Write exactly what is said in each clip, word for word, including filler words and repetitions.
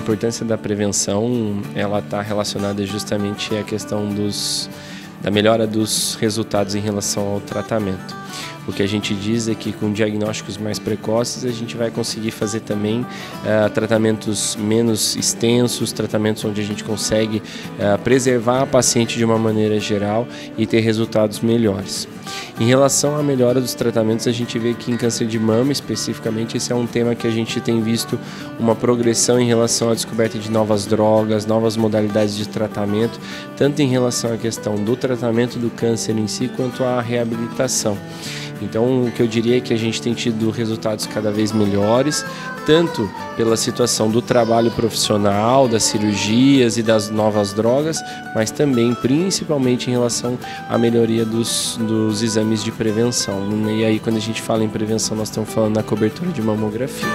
importância da prevenção, ela está relacionada justamente à questão dos, da melhora dos resultados em relação ao tratamento. O que a gente diz é que com diagnósticos mais precoces a gente vai conseguir fazer também uh, tratamentos menos extensos, tratamentos onde a gente consegue uh, preservar a paciente de uma maneira geral e ter resultados melhores. Em relação à melhora dos tratamentos, a gente vê que em câncer de mama, especificamente, esse é um tema que a gente tem visto uma progressão em relação à descoberta de novas drogas, novas modalidades de tratamento, tanto em relação à questão do tratamento do câncer em si, quanto à reabilitação. Então, o que eu diria é que a gente tem tido resultados cada vez melhores, tanto pela situação do trabalho profissional, das cirurgias e das novas drogas, mas também, principalmente, em relação à melhoria dos, dos exames de prevenção. E aí, quando a gente fala em prevenção, nós estamos falando na cobertura de mamografia.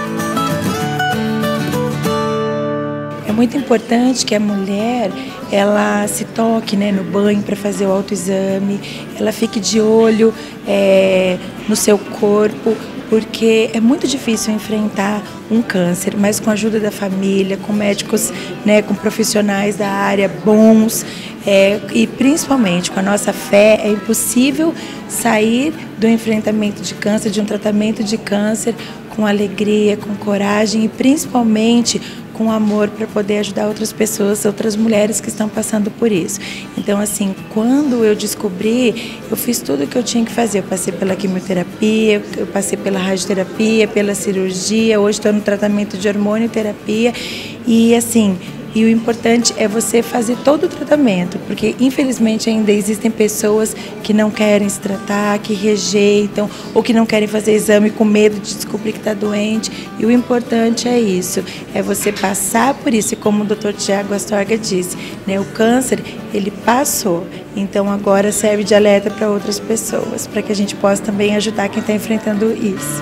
É muito importante que a mulher ela se toque, né, no banho para fazer o autoexame, ela fique de olho é, no seu corpo, porque é muito difícil enfrentar um câncer, mas com a ajuda da família, com médicos, né, com profissionais da área bons, é, e principalmente com a nossa fé, é impossível sair do enfrentamento de câncer, de um tratamento de câncer, com alegria, com coragem e principalmente com amor para poder ajudar outras pessoas, outras mulheres que estão passando por isso. Então, assim, quando eu descobri, eu fiz tudo o que eu tinha que fazer. Eu passei pela quimioterapia, eu passei pela radioterapia, pela cirurgia, hoje estou no tratamento de hormonioterapia e, assim, e o importante é você fazer todo o tratamento, porque infelizmente ainda existem pessoas que não querem se tratar, que rejeitam ou que não querem fazer exame com medo de descobrir que está doente. E o importante é isso, é você passar por isso. E como o doutor Tiago Astorga disse, né, o câncer, ele passou. Então agora serve de alerta para outras pessoas, para que a gente possa também ajudar quem está enfrentando isso.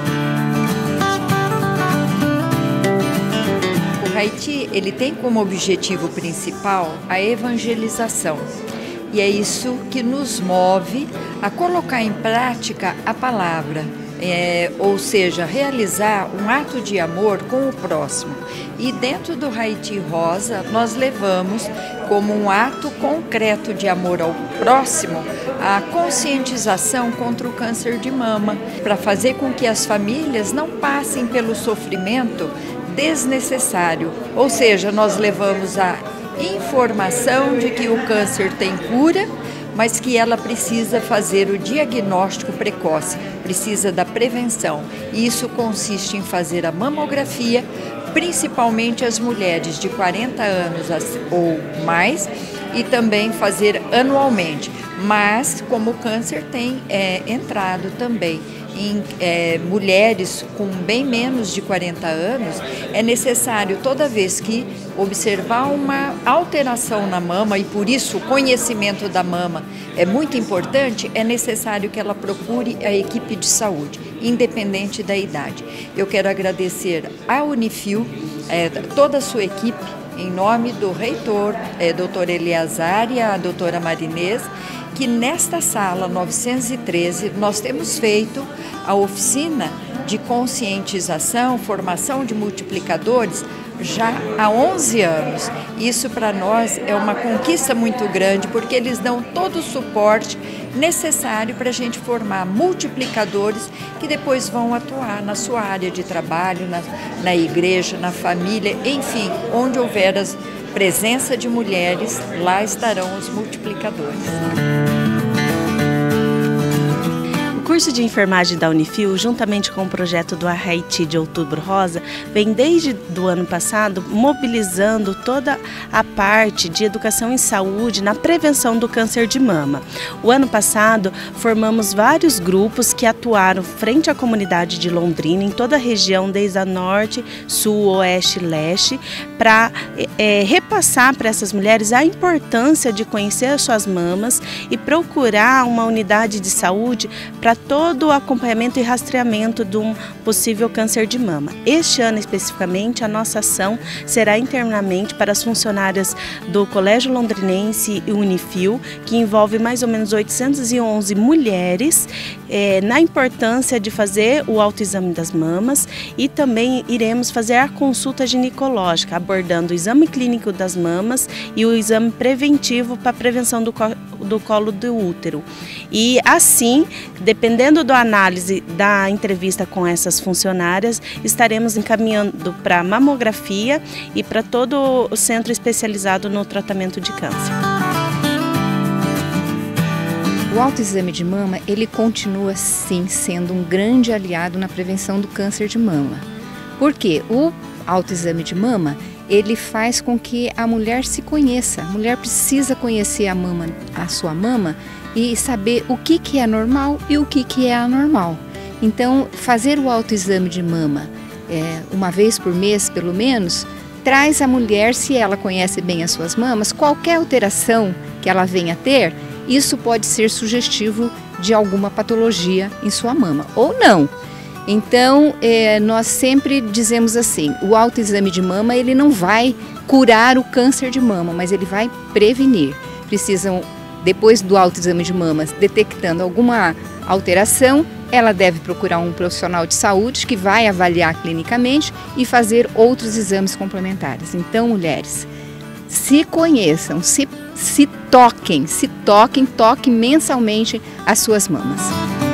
O Haiti, ele tem como objetivo principal a evangelização. E é isso que nos move a colocar em prática a palavra, é, ou seja, realizar um ato de amor com o próximo. E dentro do Haiti Rosa, nós levamos como um ato concreto de amor ao próximo a conscientização contra o câncer de mama, para fazer com que as famílias não passem pelo sofrimento desnecessário, ou seja, nós levamos a informação de que o câncer tem cura, mas que ela precisa fazer o diagnóstico precoce, precisa da prevenção. E isso consiste em fazer a mamografia, principalmente as mulheres de quarenta anos ou mais, e também fazer anualmente. Mas como o câncer tem é, entrado também em é, mulheres com bem menos de quarenta anos, é necessário, toda vez que observar uma alteração na mama, e por isso o conhecimento da mama é muito importante, é necessário que ela procure a equipe de saúde, independente da idade. Eu quero agradecer à Unifil, é, toda a sua equipe, em nome do reitor, é, doutor Eleazar, e a doutora Marinês, que nesta sala novecentos e treze nós temos feito a oficina de conscientização, formação de multiplicadores já há onze anos. Isso para nós é uma conquista muito grande, porque eles dão todo o suporte necessário para a gente formar multiplicadores que depois vão atuar na sua área de trabalho, na, na igreja, na família, enfim, onde houver a presença de mulheres, lá estarão os multiplicadores. O curso de enfermagem da Unifil, juntamente com o projeto do Haiti de Outubro Rosa, vem desde o ano passado mobilizando toda a parte de educação em saúde na prevenção do câncer de mama. O ano passado formamos vários grupos que atuaram frente à comunidade de Londrina, em toda a região, desde a norte, sul, oeste, leste, para é, repassar para essas mulheres a importância de conhecer as suas mamas e procurar uma unidade de saúde para todo o acompanhamento e rastreamento de um possível câncer de mama. Este ano especificamente, a nossa ação será internamente para as funcionárias do Colégio Londrinense e Unifil, que envolve mais ou menos oitocentas e onze mulheres, eh, na importância de fazer o autoexame das mamas, e também iremos fazer a consulta ginecológica, abordando o exame clínico das mamas e o exame preventivo para a prevenção do, co do colo do útero. E assim, dependendo da análise da entrevista com essas funcionárias, estaremos encaminhando para mamografia e para todo o centro especializado no tratamento de câncer. O autoexame de mama, ele continua sim sendo um grande aliado na prevenção do câncer de mama. Por quê? O autoexame de mama, ele faz com que a mulher se conheça. A mulher precisa conhecer a mama, a sua mama, e saber o que, que é normal e o que, que é anormal. Então, fazer o autoexame de mama é, uma vez por mês, pelo menos, traz a mulher, se ela conhece bem as suas mamas, qualquer alteração que ela venha a ter, isso pode ser sugestivo de alguma patologia em sua mama, ou não. Então, é, nós sempre dizemos assim, o autoexame de mama, ele não vai curar o câncer de mama, mas ele vai prevenir. Precisam, depois do autoexame de mama, detectando alguma alteração, ela deve procurar um profissional de saúde que vai avaliar clinicamente e fazer outros exames complementares. Então, mulheres, se conheçam, se, se toquem, se toquem, toquem mensalmente as suas mamas.